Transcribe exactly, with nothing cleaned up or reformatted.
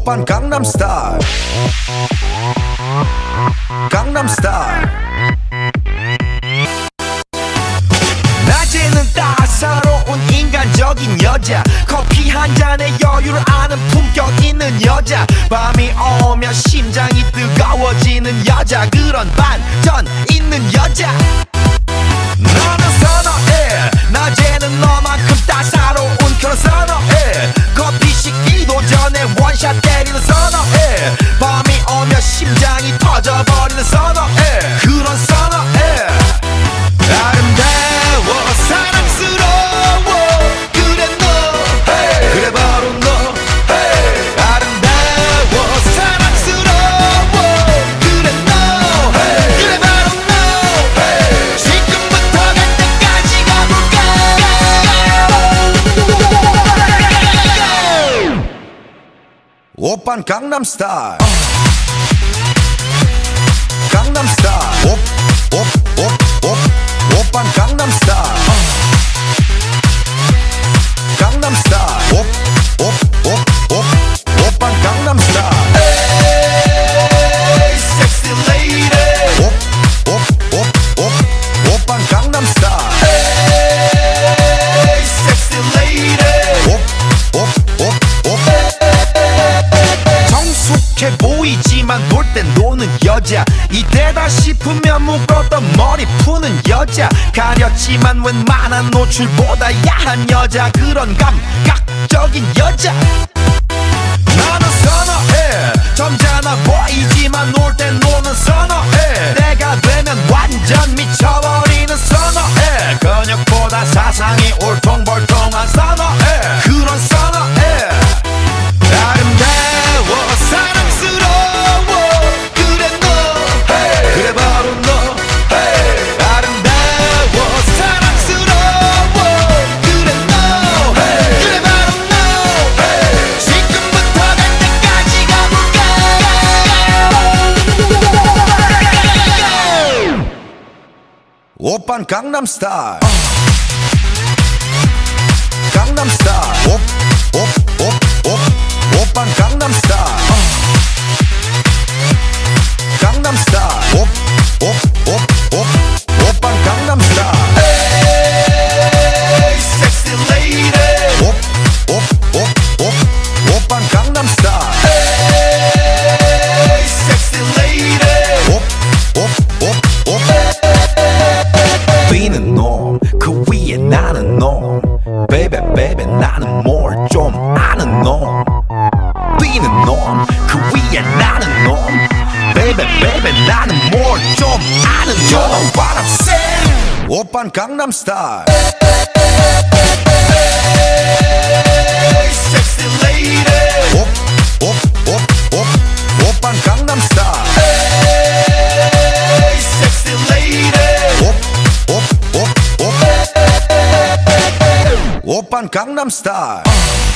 오빤 강남스타일 강남스타일 낮에는 따사로운 인간적인 여자 커피 한 잔에 여유를 아는 품격 있는 여자 밤이 오면 심장이 뜨거워지는 여자 그런 반전 있는 여자 너는 선어해 낮에는 너만큼 따사로운 그런 선어해 커피 식기도 전에 원샷 때리는 선어해 밤이 오면 심장이 터져버리는 선어해 그런 선어해 아름다워 사랑스러워 그래 너 hey. 그래 바로 너 hey. 아름다워 사랑스러워 그래 너 hey. 그래 바로 너 hey. 지금부터 갈 때까지 가볼까 오빤 강남스타일 강남스타일 오, 오, 오, 오, 오빤 강남스타일 강남스타일 오, 오, 오, 오, 오빤 강남스타일 에이 섹시 레이디 오, 오, 오, 오, 오빤 강남스타일 에이 섹시 레이디 오, 오, 오, 오 성숙해 보이지만 놀 땐 노는 여자 이때다 싶으면 묶었던 머리 푸는 여자 가렸지만 웬만한 노출보다 야한 여자 그런 감각적인 여자 나는 선어해 점잖아 보이지만 놀 땐 노는 선어해 내가 되면 완전 미쳐버리는 선어해 근육보다 사상이 울퉁불퉁한 선어해 그런 선어해 아름다워 사랑스러워 그래 너 hey. 그래 바로 너 hey. 아름다워 사랑스러워 그래 너 hey. 그래 바로 너 hey. 지금부터 갈 때까지 가볼까 오빤 강남스타일 강남스타일 오, 오, 오, 오, 오빤 강남스타일 강남스타일 오, 오, 오, 오, 오빤 강남스타일 에이 섹시 레이디 오, 오, 오, 오, 오빤 강남스타일 에이 섹시 레이디 오, 오, 오, 오 뛰는 놈 그 위에 나는 놈 베이베 베이베 나는 뭘 좀 아는 놈 뛰는 놈 그 위에 나는 놈 베이베 베이베 나는 뭘 좀 아는 놈 You know what I'm saying 오빤 강남스타일 에이 섹시 레이디 오, 오, 오, 오, 오빤 강남스타일 에이 섹시 레이디 오, 오, 오, 오, 오빤 강남스타일